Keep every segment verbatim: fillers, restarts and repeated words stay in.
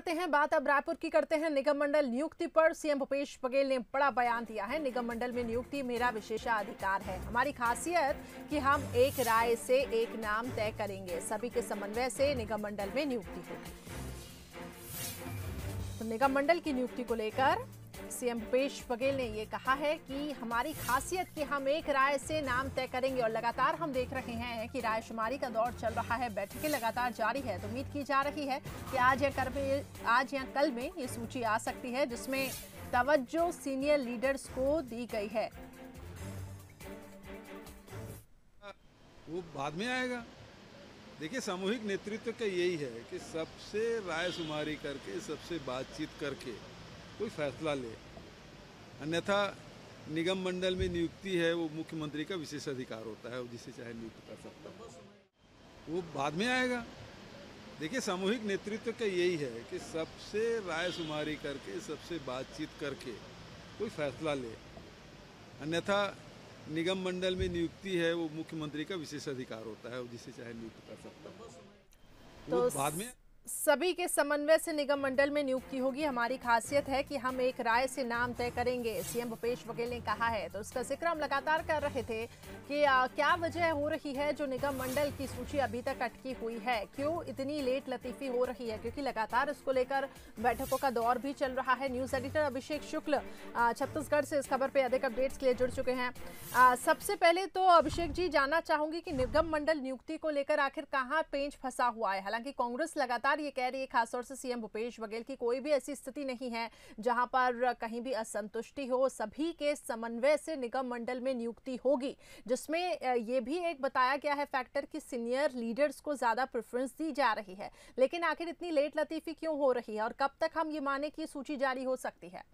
बढ़ाते हैं बात, अब रायपुर की करते हैं। निगम मंडल नियुक्ति पर सीएम भूपेश बघेल ने बड़ा बयान दिया है। निगम मंडल में नियुक्ति मेरा विशेषाधिकार है, हमारी खासियत कि हम एक राय से एक नाम तय करेंगे, सभी के समन्वय से निगम मंडल में नियुक्ति होगी। तो निगम मंडल की नियुक्ति को लेकर सीएम भूपेश बघेल ने ये कहा है कि हमारी खासियत कि हम एक राय से नाम तय करेंगे। और लगातार हम देख रहे हैं कि रायशुमारी का दौर चल रहा है, बैठकें लगातार जारी है। तो उम्मीद की जा रही है कि आज या कल में आज या कल में ये सूची आ सकती है, जिसमें तवज्जो सीनियर लीडर्स को दी गई है। वो बाद में आएगा। देखिए, सामूहिक नेतृत्व का यही है कि सबसे रायशुमारी करके, सबसे बातचीत करके कोई फैसला ले। अन्यथा निगम मंडल में नियुक्ति है वो मुख्यमंत्री का विशेष अधिकार होता है, वो जिसे चाहे नियुक्त कर सकता है, वो बाद में आएगा। देखिए, सामूहिक नेतृत्व का यही है कि सबसे रायशुमारी करके, सबसे बातचीत करके कोई फैसला ले। अन्यथा निगम मंडल में नियुक्ति है वो मुख्यमंत्री का विशेष अधिकार होता है, वो जिसे चाहे नियुक्त कर सकता है, वो बाद में। सभी के समन्वय से निगम मंडल में नियुक्ति होगी, हमारी खासियत है कि हम एक राय से नाम तय करेंगे, सीएम भूपेश बघेल ने कहा है। तो इसका जिक्र हम लगातार कर रहे थे कि आ, क्या वजह हो रही है जो निगम मंडल की सूची अभी तक अटकी हुई है, क्यों इतनी लेट लतीफी हो रही है, क्योंकि लगातार इसको लेकर बैठकों का दौर भी चल रहा है। न्यूज एडिटर अभिषेक शुक्ल छत्तीसगढ़ से इस खबर पर अधिक अपडेट्स के लिए जुड़ चुके हैं। आ, सबसे पहले तो अभिषेक जी, जानना चाहूंगी कि निगम मंडल नियुक्ति को लेकर आखिर कहाँ पेंच फंसा हुआ है। हालांकि कांग्रेस लगातार ये कह रही है, खासतौर से सीएम भूपेश बघेल की कोई भी ऐसी स्थिति नहीं है जहां पर कहीं भी असंतुष्टि हो, सभी के समन्वय से निगम मंडल में नियुक्ति होगी, जिसमें यह भी एक बताया गया है फैक्टर कि सीनियर लीडर्स को ज्यादा प्रेफरेंस दी जा रही है। लेकिन आखिर इतनी लेट लतीफी क्यों हो रही है और कब तक हम ये माने कि सूची जारी हो सकती है?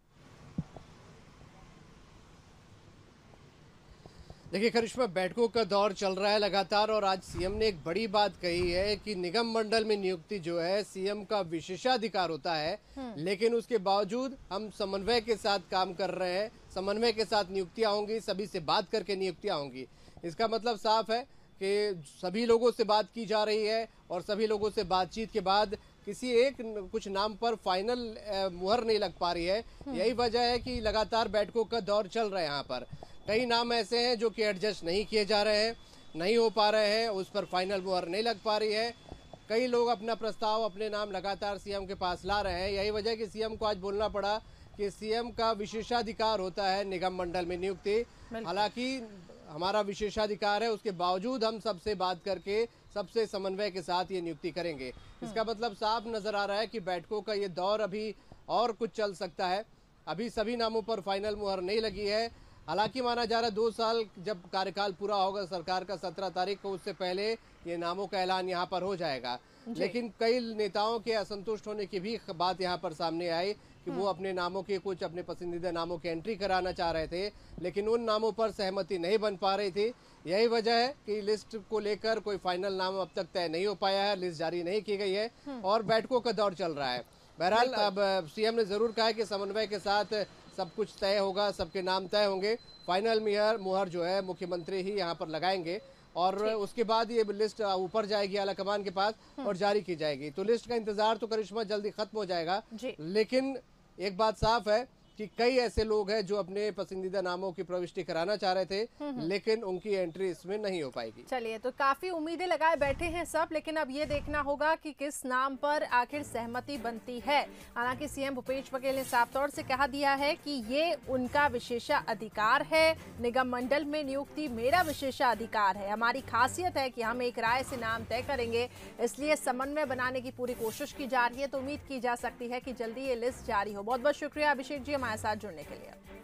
देखिए करिश्मा, बैठकों का दौर चल रहा है लगातार और आज सीएम ने एक बड़ी बात कही है कि निगम मंडल में नियुक्ति जो है सीएम का विशेषाधिकार होता है, लेकिन उसके बावजूद हम समन्वय के साथ काम कर रहे हैं, समन्वय के साथ नियुक्तियां होंगी, सभी से बात करके नियुक्तियां होंगी। इसका मतलब साफ है कि सभी लोगों से बात की जा रही है और सभी लोगों से बातचीत के बाद किसी एक कुछ नाम पर फाइनल मुहर नहीं लग पा रही है। यही वजह है कि लगातार बैठकों का दौर चल रहा है। यहाँ पर कई नाम ऐसे हैं जो कि एडजस्ट नहीं किए जा रहे हैं, नहीं हो पा रहे हैं, उस पर फाइनल मुहर नहीं लग पा रही है। कई लोग अपना प्रस्ताव, अपने नाम लगातार सीएम के पास ला रहे हैं। यही वजह कि सीएम को आज बोलना पड़ा कि सीएम का विशेषाधिकार होता है निगम मंडल में नियुक्ति। हालांकि हमारा विशेषाधिकार है, उसके बावजूद हम सबसे बात करके, सबसे समन्वय के साथ ये नियुक्ति करेंगे। इसका मतलब साफ नजर आ रहा है कि बैठकों का ये दौर अभी और कुछ चल सकता है। अभी सभी नामों पर फाइनल मुहर नहीं लगी है। हालांकि माना जा रहा है दो साल जब कार्यकाल पूरा होगा सरकार का सत्रह तारीख को, उससे पहले ये नामों का ऐलान यहाँ पर हो जाएगा। लेकिन कई नेताओं के असंतुष्ट होने की भी बात यहाँ पर सामने आई कि वो अपने नामों के, कुछ अपने पसंदीदा नामों की एंट्री कराना चाह रहे थे, लेकिन उन नामों पर सहमति नहीं बन पा रही थी। यही वजह है कि लिस्ट को लेकर कोई फाइनल नाम अब तक तय नहीं हो पाया है, लिस्ट जारी नहीं की गई है और बैठकों का दौर चल रहा है। बहरहाल अब सीएम ने जरूर कहा है कि समन्वय के साथ सब कुछ तय होगा, सबके नाम तय होंगे। फाइनल मुहर मुहर जो है मुख्यमंत्री ही यहाँ पर लगाएंगे और उसके बाद ये लिस्ट ऊपर जाएगी आलाकमान के पास और जारी की जाएगी। तो लिस्ट का इंतजार तो करिश्मा जल्दी खत्म हो जाएगा। लेकिन एक बात साफ है कि कई ऐसे लोग हैं जो अपने पसंदीदा नामों की प्रविष्टि कराना चाह रहे थे, लेकिन उनकी एंट्री इसमें नहीं हो पाएगी। चलिए, तो काफी उम्मीदें लगाए बैठे हैं सब, लेकिन अब ये देखना होगा कि किस नाम पर आखिर सहमति बनती है। हालांकि सीएम भूपेश बघेल ने साफ तौर से कहा दिया है कि ये उनका विशेषाधिकार है, निगम मंडल में नियुक्ति मेरा विशेषाधिकार है, हमारी खासियत है कि हम एक राय से नाम तय करेंगे, इसलिए समन्वय बनाने की पूरी कोशिश की जा रही है। तो उम्मीद की जा सकती है कि जल्दी ये लिस्ट जारी हो। बहुत बहुत शुक्रिया अभिषेक जी हमारे साथ जुड़ने के लिए।